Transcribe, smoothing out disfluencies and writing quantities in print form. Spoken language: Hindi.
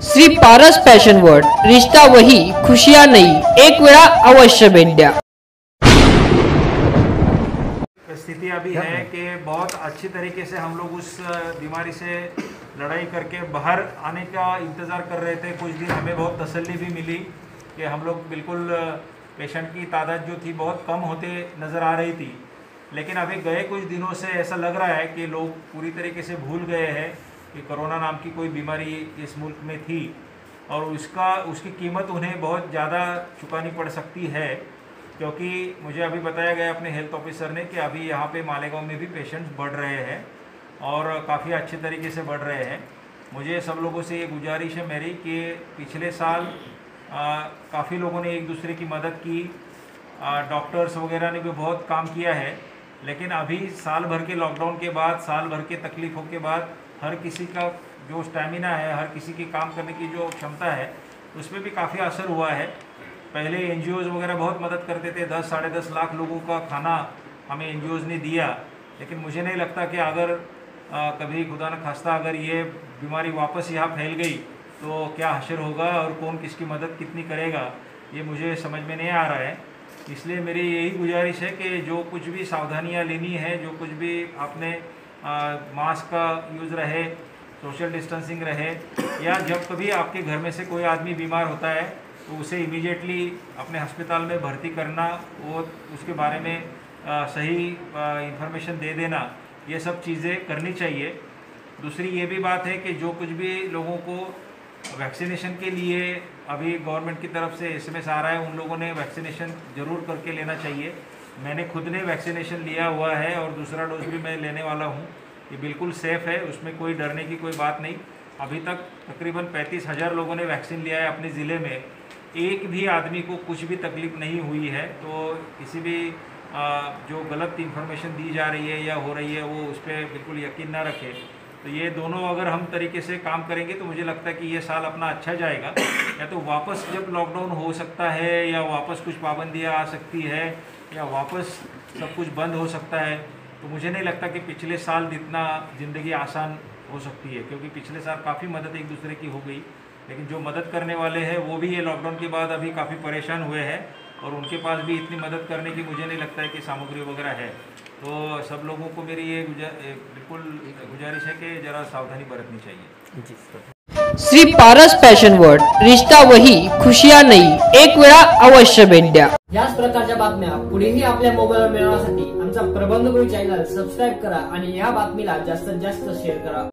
श्री पारस फॅशन वर्ल्ड, रिश्ता वही खुशियां नहीं, एक वेळा अवश्य भेट द्या। स्थिति अभी है कि बहुत अच्छी तरीके से हम लोग उस बीमारी से लड़ाई करके बाहर आने का इंतज़ार कर रहे थे। कुछ दिन हमें बहुत तसल्ली भी मिली कि हम लोग बिल्कुल पेशेंट की तादाद जो थी बहुत कम होते नज़र आ रही थी, लेकिन अभी गए कुछ दिनों से ऐसा लग रहा है कि लोग पूरी तरीके से भूल गए हैं कि कोरोना नाम की कोई बीमारी इस मुल्क में थी और उसकी कीमत उन्हें बहुत ज़्यादा चुकानी पड़ सकती है। क्योंकि मुझे अभी बताया गया अपने हेल्थ ऑफिसर ने कि अभी यहाँ पे मालेगांव में भी पेशेंट्स बढ़ रहे हैं और काफ़ी अच्छे तरीके से बढ़ रहे हैं। मुझे सब लोगों से ये गुजारिश है मेरी कि पिछले साल काफ़ी लोगों ने एक दूसरे की मदद की, डॉक्टर्स वगैरह ने भी बहुत काम किया है, लेकिन अभी साल भर के लॉकडाउन के बाद, साल भर के तकलीफ़ों के बाद हर किसी का जो स्टैमिना है, हर किसी की काम करने की जो क्षमता है, उस पर भी काफ़ी असर हुआ है। पहले एनजीओज़ वगैरह बहुत मदद करते थे, 10 साढ़े 10 लाख लोगों का खाना हमें एनजीओज़ ने दिया, लेकिन मुझे नहीं लगता कि अगर कभी खुदा न खास्ता अगर ये बीमारी वापस यहाँ फैल गई तो क्या हशर होगा और कौन किसकी मदद कितनी करेगा, ये मुझे समझ में नहीं आ रहा है। इसलिए मेरी यही गुजारिश है कि जो कुछ भी सावधानियाँ लेनी है, जो कुछ भी आपने मास्क का यूज़ रहे, सोशल डिस्टेंसिंग रहे, या जब कभी आपके घर में से कोई आदमी बीमार होता है तो उसे इमीडिएटली अपने अस्पताल में भर्ती करना, वो उसके बारे में सही इंफॉर्मेशन दे देना, ये सब चीज़ें करनी चाहिए। दूसरी ये भी बात है कि जो कुछ भी लोगों को वैक्सीनेशन के लिए अभी गवर्नमेंट की तरफ से एसएमएस आ रहा है, उन लोगों ने वैक्सीनेशन ज़रूर करके लेना चाहिए। मैंने खुद ने वैक्सीनेशन लिया हुआ है और दूसरा डोज भी मैं लेने वाला हूँ। ये बिल्कुल सेफ़ है, उसमें कोई डरने की कोई बात नहीं। अभी तक तकरीबन 35,000 लोगों ने वैक्सीन लिया है अपने ज़िले में, एक भी आदमी को कुछ भी तकलीफ़ नहीं हुई है। तो किसी भी जो गलत इंफॉर्मेशन दी जा रही है या हो रही है वो उस पर बिल्कुल यकीन ना रखें। तो ये दोनों अगर हम तरीके से काम करेंगे तो मुझे लगता है कि ये साल अपना अच्छा जाएगा। या तो वापस जब लॉकडाउन हो सकता है, या वापस कुछ पाबंदियाँ आ सकती है, या वापस सब कुछ बंद हो सकता है, तो मुझे नहीं लगता कि पिछले साल जितना ज़िंदगी आसान हो सकती है, क्योंकि पिछले साल काफ़ी मदद एक दूसरे की हो गई, लेकिन जो मदद करने वाले हैं वो भी ये लॉकडाउन के बाद अभी काफ़ी परेशान हुए हैं और उनके पास भी इतनी मदद करने की मुझे नहीं लगता है कि सामग्री वगैरह है। तो सब लोगों को मेरी ये बिल्कुल गुजारिश है कि ज़रा सावधानी बरतनी चाहिए। जी। श्री पारस फॅशन वर्ल्ड, रिश्ता वही खुशियां नहीं, एक वेळा अवश्य भेट द्या। याच प्रकारच्या बातम्या पुढेही आपल्या मोबाईलवर मिळवण्यासाठी आमचा प्रबंधगुरू चॅनल सबस्क्राईब करा आणि या बातमीला जास्तीत जास्त शेअर करा।